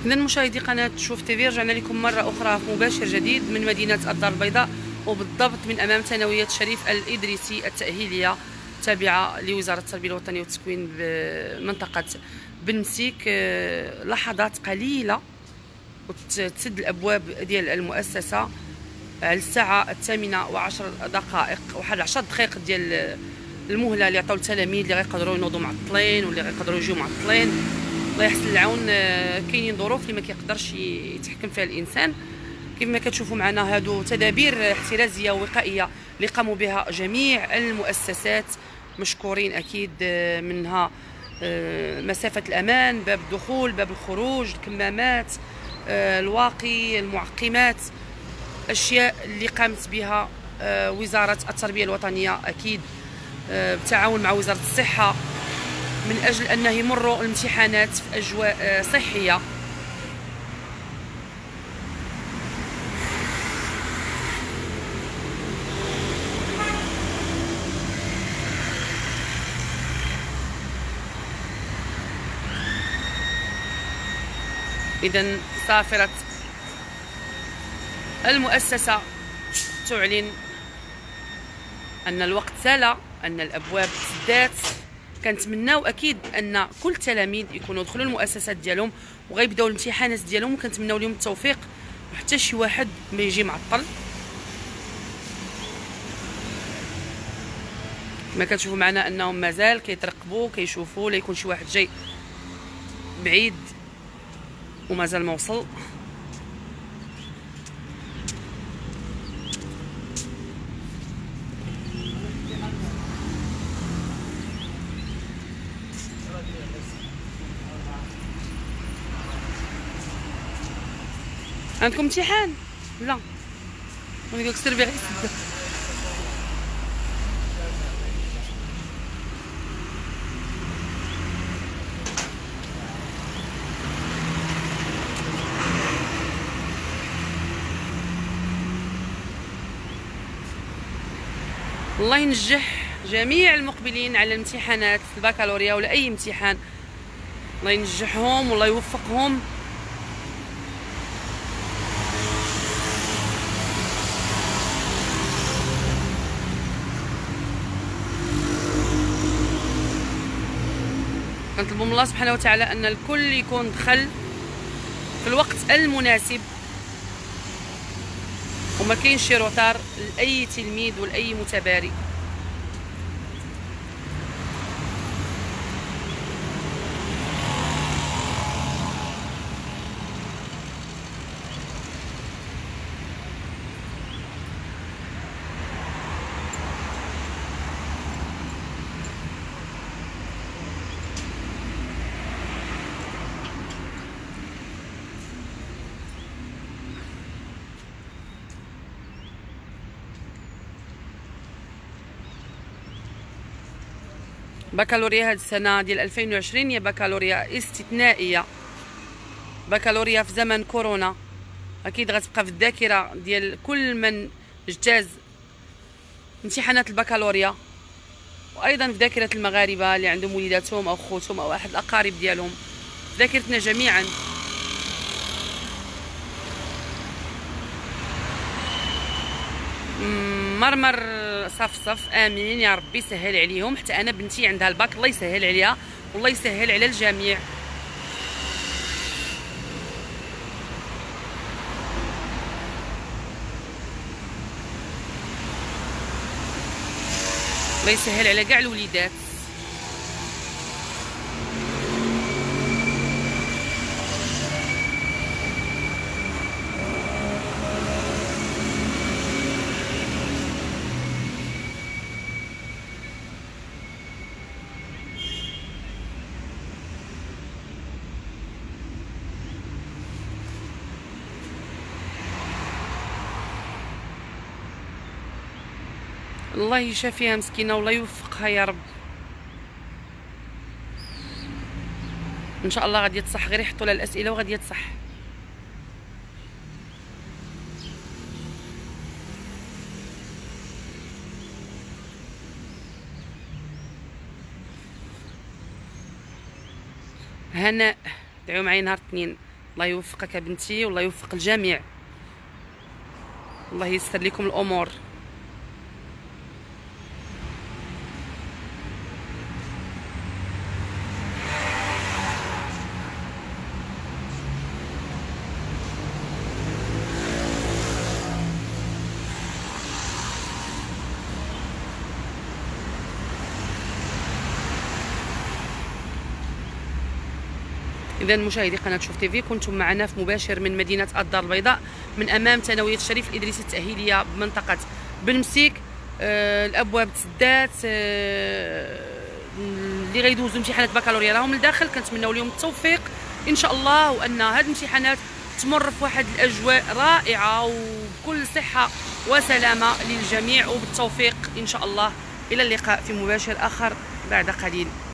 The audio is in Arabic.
إذا مشاهدي قناة شوف تيفي، رجعنا لكم مرة أخرى في مباشر جديد من مدينة الدار البيضاء، وبالضبط من أمام ثانوية شريف الإدريسي التأهيلية التابعة لوزارة التربية الوطنية والتكوين بمنطقة بن مسيك. لحظات قليلة وتسد الأبواب ديال المؤسسة على الساعة 8:10 واحد 10 دقائق ديال المهلة اللي عطاو التلاميذ اللي غيقدروا ينوضوا معطلين واللي غيقدروا يجيو معطلين. الله يحسن العون. كاينين ظروف اللي ما كيقدرش يتحكم فيها الانسان. كيف ما كتشوفوا معنا هادو تدابير احترازيه ووقائيه اللي قاموا بها جميع المؤسسات، مشكورين اكيد، منها مسافه الامان، باب الدخول، باب الخروج، الكمامات، الواقي، المعقمات، اشياء اللي قامت بها وزاره التربيه الوطنيه اكيد بالتعاون مع وزاره الصحه من أجل أنه يمروا الامتحانات في أجواء صحية. إذن صافرة المؤسسة تعلن أن الوقت سال، أن الأبواب سدات. كنتمناو اكيد ان كل التلاميذ يكونوا دخلوا المؤسسات ديالهم وغيبداو الامتحانات ديالهم، وكنتمناو لهم التوفيق وحتى شي واحد ما يجي معطل. كما كتشوفوا معنا انهم مازال كيترقبوا كيشوفوا لا يكون شي واحد جاي بعيد ومازال ما وصل. عندكم امتحان؟ لا ونقولك سير بغي يسد. الله ينجح جميع المقبلين على الامتحانات البكالوريا ولا اي امتحان، الله ينجحهم والله يوفقهم. كنطلبوا من الله سبحانه وتعالى ان الكل يكون دخل في الوقت المناسب وما كاينش شي روتار لاي تلميذ ولا اي متباري. بكالوريا هاد السنة ديال 2020 هي بكالوريا استثنائية، بكالوريا في زمن كورونا. أكيد غتبقى في الذاكرة ديال كل من اجتاز امتحانات البكالوريا، وأيضا في ذاكرة المغاربة اللي عندهم وليداتهم أو خوتهم أو أحد الأقارب ديالهم، في ذاكرتنا جميعا. مرمر صف امين يا ربي يسهل عليهم. حتى انا بنتي عندها الباك، الله يسهل عليها والله يسهل على الجميع. الله يسهل على كاع الوليدات. الله يشافيها مسكينه والله يوفقها يا رب. ان شاء الله غادي تصح، غير يحطوا لها الاسئله وغادي تصح. هناء دعيو معايا نهار الاثنين الله يوفقك يا بنتي والله يوفق الجميع، الله ييسر لكم الامور. إذا مشاهدي قناة شوف تيفي، كنتم معنا في مباشر من مدينة الدار البيضاء من أمام ثانوية الشريف الإدريسي التأهيلية بمنطقة بن مسيك. الأبواب تسدات، اللي غيدوزوا امتحانات بكالوريا راهم لداخل. كنتمناو لهم التوفيق إن شاء الله، وأن هذه الامتحانات تمر في واحد الأجواء رائعة وبكل صحة وسلامة للجميع، وبالتوفيق إن شاء الله. إلى اللقاء في مباشر آخر بعد قليل.